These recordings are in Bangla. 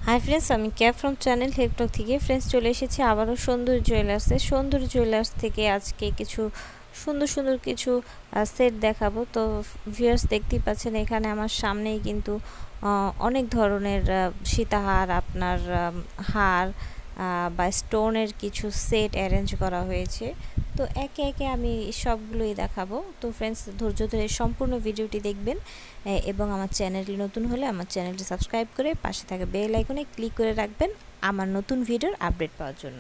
হাই ফ্রেন্ডস, আমি ক্যাব ফ্রম চ্যানেল হেকটক থেকে ফ্রেন্ডস চলে এসেছি আবারও সুন্দর জুয়েলার্সে। সুন্দর জুয়েলার্স থেকে আজকে কিছু সুন্দর কিছু সেট দেখাবো। তো ভিউয়ার্স দেখতেই পাচ্ছেন এখানে আমার সামনেই কিন্তু অনেক ধরনের সীতাহার, আপনার হার বা স্টোনের কিছু সেট অ্যারেঞ্জ করা হয়েছে। তো একে একে আমি সবগুলোই দেখাবো। তো ফ্রেন্ডস ধৈর্য ধরে সম্পূর্ণ ভিডিওটি দেখবেন এবং আমার চ্যানেলটি নতুন হলে আমার চ্যানেলটি সাবস্ক্রাইব করে পাশে থাকা বেল আইকনে ক্লিক করে রাখবেন আমার নতুন ভিডিওর আপডেট পাওয়ার জন্য।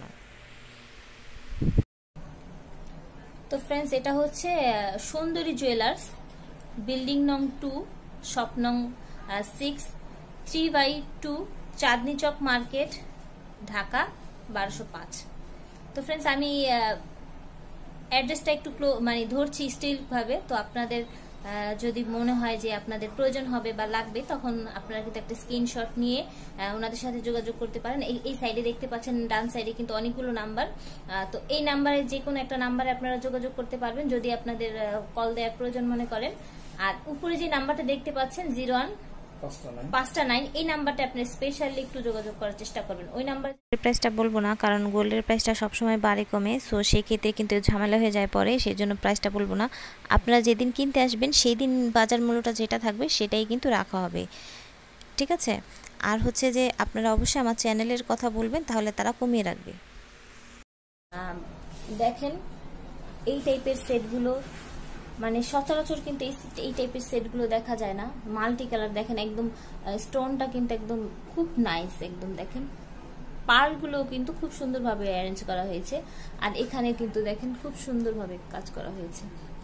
তো ফ্রেন্ডস এটা হচ্ছে সুন্দরী জুয়েলার্স, বিল্ডিং নং 2, শপ নং 6, 3/2, চাঁদনি চক মার্কেট, ঢাকা 1205। তো ফ্রেন্ডস আমি অ্যাড্রেসটা একটু ধরছি স্টিল ভাবে। তো আপনাদের যদি মনে হয় যে আপনাদের প্রয়োজন হবে বা লাগবে, তখন আপনারা কিন্তু একটা স্ক্রিনশট নিয়ে ওনাদের সাথে যোগাযোগ করতে পারেন। এই সাইডে দেখতে পাচ্ছেন ডান সাইডে কিন্তু অনেকগুলো নাম্বার। তো এই নাম্বারে যে কোনো একটা নাম্বারে আপনারা যোগাযোগ করতে পারবেন যদি আপনাদের কল দেওয়ার প্রয়োজন মনে করেন। আর উপরে যে নাম্বারটা দেখতে পাচ্ছেন 0159, এই নাম্বারটা আপনি স্পেশালি একটু যোগাযোগ করার চেষ্টা করবেন। ওই নাম্বারের প্রাইসটা বলবো না, কারণ গোল্ডের প্রাইসটা সবসময় বাড়ে কমে, সো সেক্ষেত্রে কিন্তু ঝামেলা হয়ে যায় পরে, সেই জন্য প্রাইসটা বলবো না। আপনারা যেদিন কিনতে আসবেন সেই দিন বাজার মূল্যটা যেটা থাকবে সেটাই কিন্তু রাখা হবে, ঠিক আছে? আর হচ্ছে যে আপনারা অবশ্যই আমার চ্যানেলের কথা বলবেন, তাহলে তারা কমিয়ে রাখবে। দেখেন এই টাইপের সেটগুলো সচরাচর কিন্তু এই টাইপের সেটগুলো দেখা যায় না। মাল্টি কালার দেখেন, একদম স্টোনটা কিন্তু একদম খুব নাইস, একদম দেখেন পার্লগুলো কিন্তু খুব সুন্দরভাবে অ্যারেঞ্জ করা হয়েছে। আর এখানে কিন্তু দেখেন খুব সুন্দরভাবে কাজ করা হয়েছে,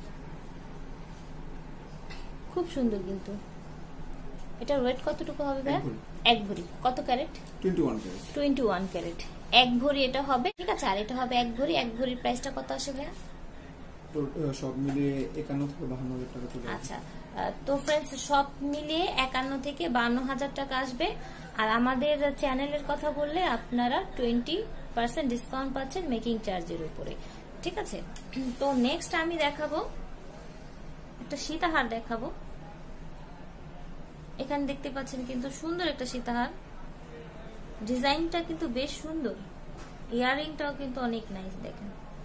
খুব সুন্দর। কিন্তু এটার ওয়েট কতটুকু হবে ভাই? এক ভরি। কত ক্যারেট? 21 ক্যারেট। এক ভরি এটা হবে, ঠিক আছে। আর এটা হবে এক ভরি। এক ভরির প্রাইসটা কত আসে ভাইয়া? সব মিলিয়ে 51 থেকে 52 হাজার টাকা চলে আসবে। আচ্ছা, তো ফ্রেন্ডস সব মিলিয়ে 51 থেকে 52 হাজার টাকা আসবে। আর আমাদের চ্যানেলের কথা বললে আপনারা 20% ডিসকাউন্ট পাচ্ছেন মেকিং চার্জের উপরে, ঠিক আছে। তো নেক্সট আমি দেখাবো একটা সীতাহার দেখাবো। এখানে দেখতে পাচ্ছেন কিন্তু সুন্দর একটা সীতাহার, ডিজাইনটা কিন্তু বেশ সুন্দর, ইয়াররিংটাও কিন্তু অনেক নাইস। দেখেন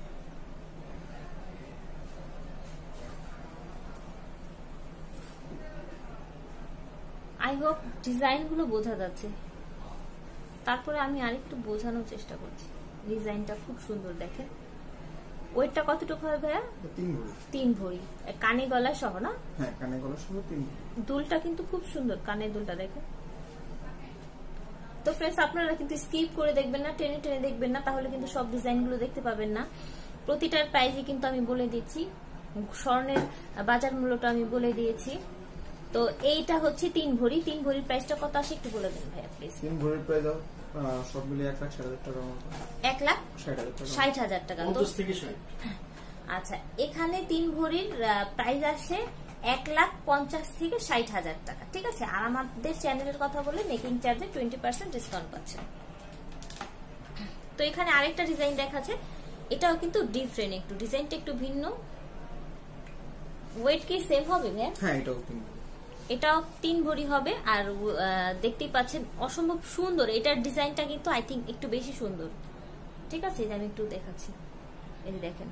আই হোপ ডিজাইনগুলো বোঝা যাচ্ছে। তারপরে আমি আরেকটু বোঝানোর চেষ্টা করছি। ডিজাইনটা খুব সুন্দর, দেখেন। ওয়েটটা কতটুকু হবে ভাইয়া? 3 ভরি। কানে গলা সহ না? হ্যাঁ, কানে গলা সহ 3 ভরি। দুলটা কিন্তু খুব সুন্দর, কানের দুলটা দেখেন। তো ফ্রেন্ডস আপনারা কিন্তু স্কিপ করে দেখবেন না, টেনে টেনে দেখবেন না, তাহলে কিন্তু সব ডিজাইনগুলো দেখতে পাবেন না। প্রতিটার প্রাইসই কিন্তু আমি বলে দিচ্ছি, স্বর্ণের বাজার মূল্যটা আমি বলে দিয়েছি। তো এইটা হচ্ছে 3 ভরি। 3 ভরির প্রাইসটা কত আসে একটু বলে দেন ভাইয়া প্লিজ। 3 ভরির প্রাইস সব মিলিয়ে 1,60,000 টাকা মতো। 1,60,000 টাকা। আচ্ছা, এখানে 3 ভরির প্রাইস আসে 1,50,000 থেকে 60,000 টাকা, ঠিক আছে। আর আমাদের চ্যানেলের কথা বলে মেকিং চার্জে 20% ডিসকাউন্ট পাচ্ছে। তো এখানে আরেকটা ডিজাইন দেখাচ্ছে, এটাও কিন্তু ডিফারেন্ট, একটু ডিজাইনটা একটু ভিন্ন। ওয়েট কি সেম হবে ভাইয়া? হ্যাঁ, এটাও 3 ভরি হবে। আর দেখতেই পাচ্ছেন অসম্ভব সুন্দর, এটার ডিজাইনটা কিন্তু আই থিঙ্ক একটু বেশি সুন্দর, ঠিক আছে। আমি একটু দেখাচ্ছি, এই দেখেন।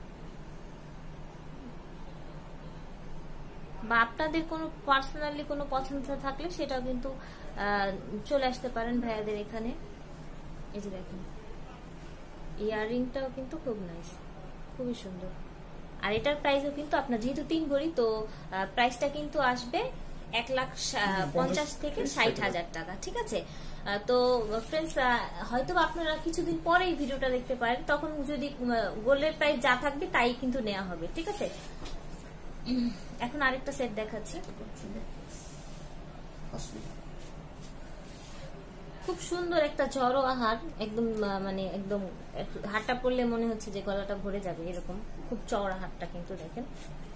বা আপনাদের কোনো পার্সোনালি কোনো পছন্দ থাকলে সেটাও কিন্তু চলে আসতে পারেন ভাইয়াদের এখানে। এই যে দেখেন, ইয়াররিংটাও কিন্তু খুব নাইস, খুবই সুন্দর। আর এটার প্রাইসও কিন্তু আপনার যেহেতু 3 ভরি, তো প্রাইসটা কিন্তু আসবে 1,50,000 থেকে 60,000 টাকা, ঠিক আছে। তো ফ্রেন্ডস হয়তো আপনারা কিছুদিন পরে এই ভিডিওটা দেখতে পারেন, তখন যদি গোল্ডের প্রাইস যা থাকবে তাই কিন্তু নেওয়া হবে, ঠিক আছে। এখন আরেকটা সেট দেখাচ্ছি, খুব সুন্দর একটা জড়ো হার, একদম একদম হারটা পরলে মনে হচ্ছে যে গলাটা ভরে যাবে, এরকম খুব চওড়া হারটা কিন্তু দেখেন।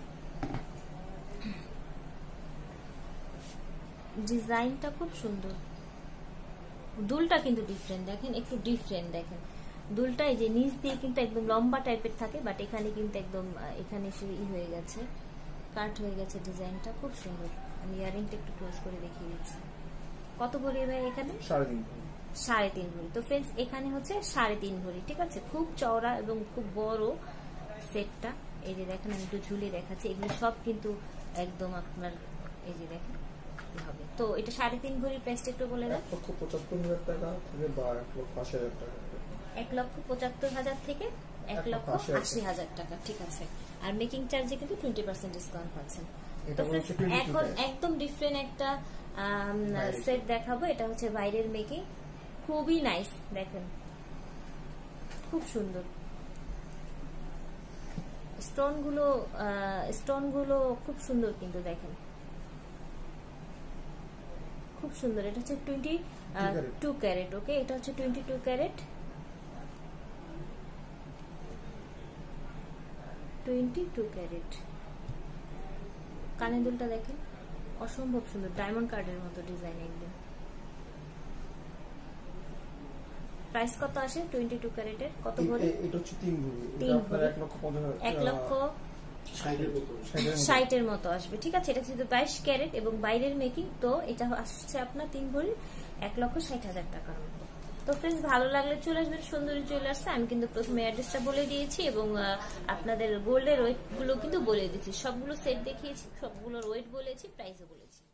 ডিজাইনটা খুব সুন্দর, দুলটা কিন্তু ডিফারেন্ট, দেখেন একটু ডিফারেন্ট। দেখেন দুলটা এই যে নিচ দিয়ে কিন্তু একদম লম্বা টাইপের থাকে, বাট এখানে কিন্তু একদম এখানে এসে হয়ে গেছে, কাট হয়ে গেছে। ডিজাইনটা খুব সুন্দর। আমি ইয়ারিংটা একটু ক্লোজ করে দেখিয়ে দিচ্ছি। কত ভরি ভাই এখানে? 3.5 ভরি। তো ফ্রেন্ডস এখানে হচ্ছে 3.5 ভরি, ঠিক আছে, খুব চওড়া এবং খুব বড় সেটটা। এই যে দেখেন আমি একটু ঝুলিয়ে দেখাচ্ছি, এগুলো সব কিন্তু একদম আপনার এই যে দেখেন হবে। তো এটা 3.5 ভরির প্রাইসটা একটু বলে দেন। 1,75,000 টাকা থেকে বা 1,80,000 টাকা। 1,75,000 থেকে 1,80,000 টাকা, ঠিক আছে। আর মেকিং চার্জে কিন্তু 20% ডিসকাউন্ট পাচ্ছেন। তো এখন একদম ডিফারেন্ট একটা সেট দেখাবো। এটা হচ্ছে বাইরের মেকিং, খুবই নাইস, দেখেন খুব সুন্দর। স্টোনগুলো খুব সুন্দর কিন্তু দেখেন, খুব সুন্দর। এটা হচ্ছে 22 ক্যারেট। ওকে, এটা হচ্ছে 22 ক্যারেট, 22 ক্যারেট। কানের দুলটা দেখেন অসম্ভব সুন্দর, ডায়মন্ড কার্ডের মতো ডিজাইন একদম। প্রাইস কত আসে 22 ক্যারেটের? কত ভরি? এটা হচ্ছে 3 ভরি। এটা আপনার 1,60,000 মতো আসবে, ঠিক আছে। এটা কিন্তু 22 ক্যারেট এবং বাইরের মেকিং। তো এটা আসছে আপনার 3 ভরি 1,60,000 টাকার মতো। তো ফ্রেন্ডস ভালো লাগলে চলে আসবেন সুন্দরী জুয়েলার্সে। আমি কিন্তু প্রথমে অ্যাড্রেসটা বলে দিয়েছি এবং আপনাদের গোল্ডের ওয়েট গুলো কিন্তু বলে দিয়েছি। সবগুলো সেট দেখিয়েছি, সবগুলোর ওয়েট বলেছি, প্রাইসও বলেছি।